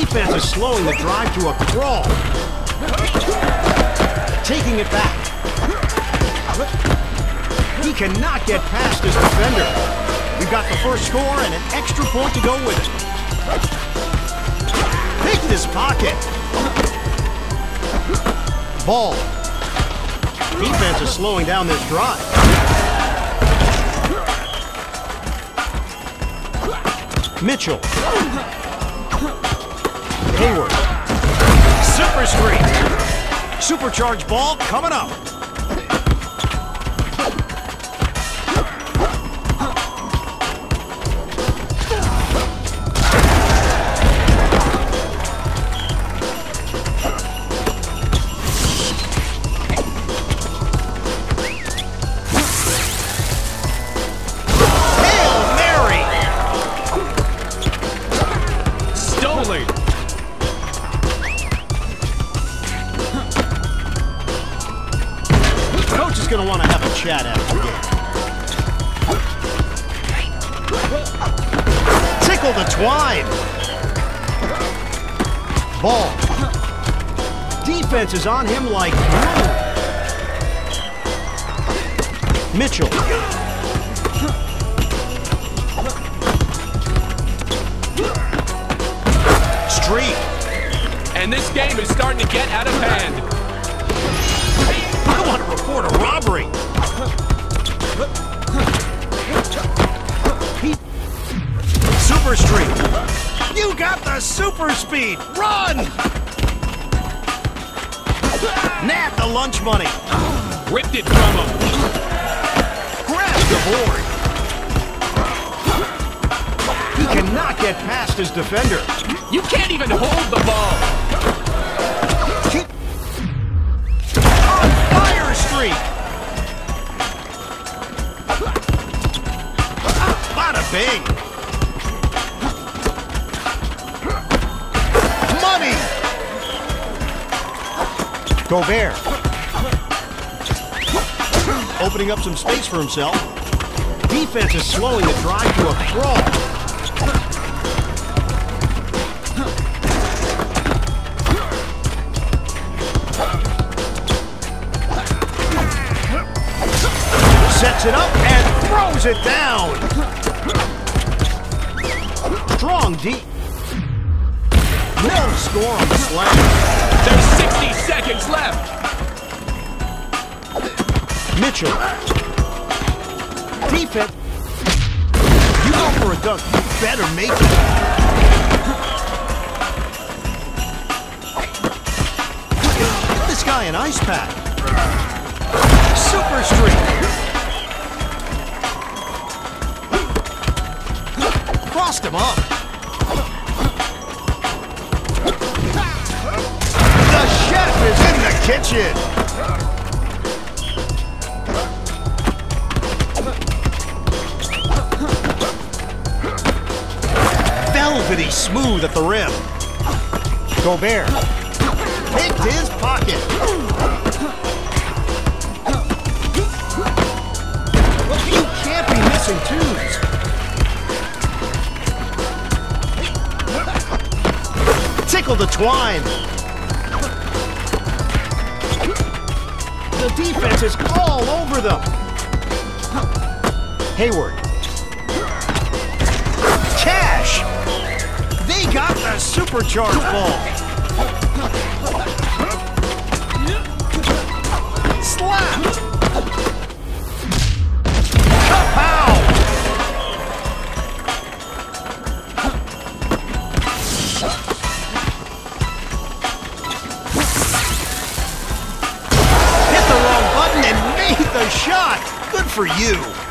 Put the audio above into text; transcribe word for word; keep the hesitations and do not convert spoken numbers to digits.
defense is slowing the drive to a crawl. Taking it back. He cannot get past his defender. We've got the first score and an extra point to go with it. Take this pocket. Ball. Defense is slowing down this drive. Mitchell. Hayward. Super screen. Supercharged ball coming up. Going to want to have a chat after the game. Tickle the twine. Ball. Defense is on him like glue. Mitchell. Street. And this game is starting to get out of hand. I want to report a robbery. He... Super street. You got the super speed. Run! Nab the lunch money. Ripped it from him. Grab the board. He cannot get past his defender. You can't even hold the ball. Keep streak. Bada bing. Money. Gobert. Opening up some space for himself. Defense is slowing the drive to a crawl. Sets it up and throws it down. Strong deep. No score on the slam. There's sixty seconds left. Mitchell. Defense. You go for a dunk. You better make it. Get this guy an ice pack. Super streak. Crossed him up. The chef is in the kitchen. Velvety smooth at the rim. Gobert picked his pocket. You can't be missing twos. Tickle the twine. The defense is all over them. Hayward. Cash. They got the supercharged ball. Slap. Kapow. Hit the wrong button and made the shot. Good for you.